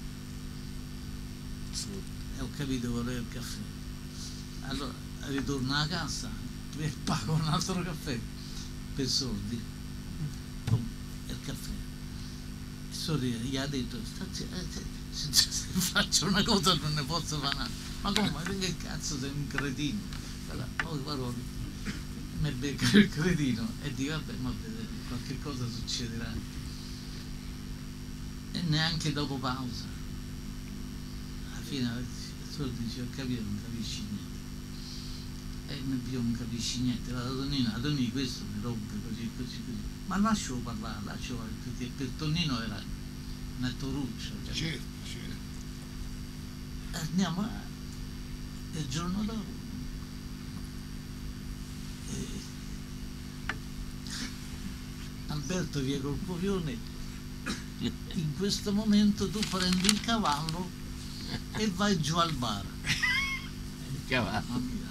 e ho capito che voleva il caffè. Allora ritorno alla cassa e pago un altro caffè per soldi. Pum, e il caffè. E sorride, gli ha detto, se faccio una cosa non ne posso fare un'altra. Ma come? Ma che cazzo sei un cretino? Allora, poche parole, mi becca il cretino e dico vabbè, ma qualche cosa succederà. E neanche dopo pausa. Alla fine solo dice ho capito, non capisci niente. E io non capisci niente, la Tonino questo mi rompe così. Ma lascialo parlare, perché per Tonino era un attoruccio. Cioè. Certo. Andiamo e il giorno dopo Alberto via col copione, in questo momento tu prendi il cavallo e vai giù al bar. cavallo.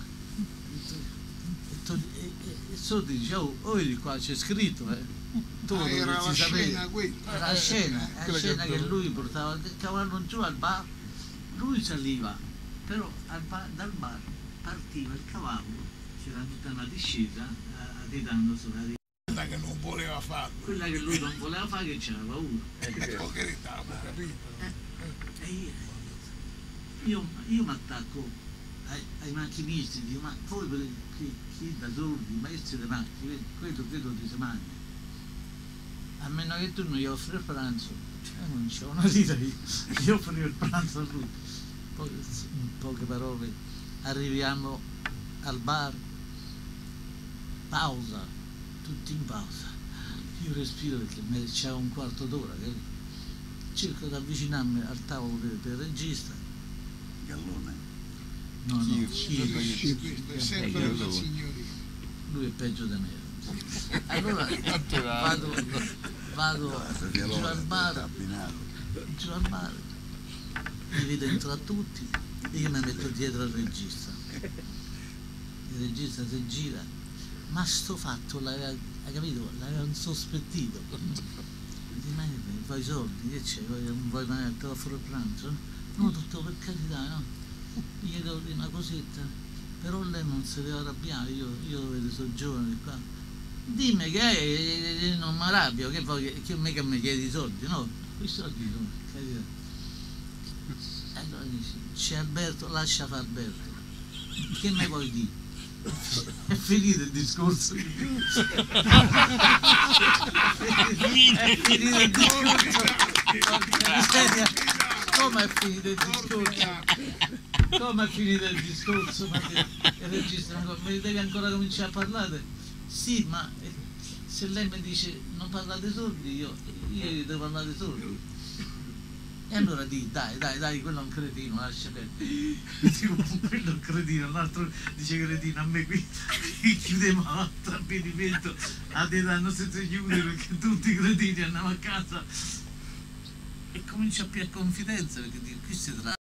E solo dice, oh, vedi qua c'è scritto, tu Era la scena quella. Era la scena che lui portava il cavallo giù al bar, lui saliva, però dal bar partiva il cavallo, c'era tutta una discesa, tirando sulla riva. Quella che non voleva farlo. Quella che lui non voleva fare, che c'era paura. Che avevo capito. E io mi attacco ai macchinisti, dico, ma voi chi da sordi, maestri di macchine, quello ti si mangia. A meno che tu non gli offri il pranzo, non c'è una vita, gli offri il pranzo a lui. Poi, in poche parole, arriviamo al bar, pausa, tutti in pausa. io respiro perché c'è un quarto d'ora, capito? Cerco di avvicinarmi al tavolo del regista. Gallone. No, no, Questo è sempre la signoria. lui è peggio di me. Allora vado giù al bar, li vedo entrare tutti e io mi metto dietro al regista. Il regista si gira, ma sto fatto l'aveva, hai capito? L'aveva insospettito. Dice, ma vuoi i soldi? Che c'è? Vuoi mai te lo offro il pranzo? No, tutto per carità, no? Gli devo dire una cosetta, però lei non si deve arrabbiare, io vedo sono giovane qua. Dimmi che non mi arrabbio, che vuoi che mica mi chiedi i soldi, no? I soldi no, per carità. Allora dice, c'è Alberto, lascia fare Alberto. Che mi vuoi dire? È finito il discorso. È finito il discorso. Come è finito il discorso? Come è finito il discorso? Il regista mi devi ancora cominciare a parlare? Sì, ma se lei mi dice non parlate sordi, io gli devo parlare sordi. E allora dai, quello è un cretino, lascia perdere. Dico, quello è un cretino, l'altro dice cretino, a me qui chiudiamo a stabilimento, a te danno senza chiudere perché tutti i cretini andiamo a casa. E comincia più a confidenza perché dico, qui si tratta.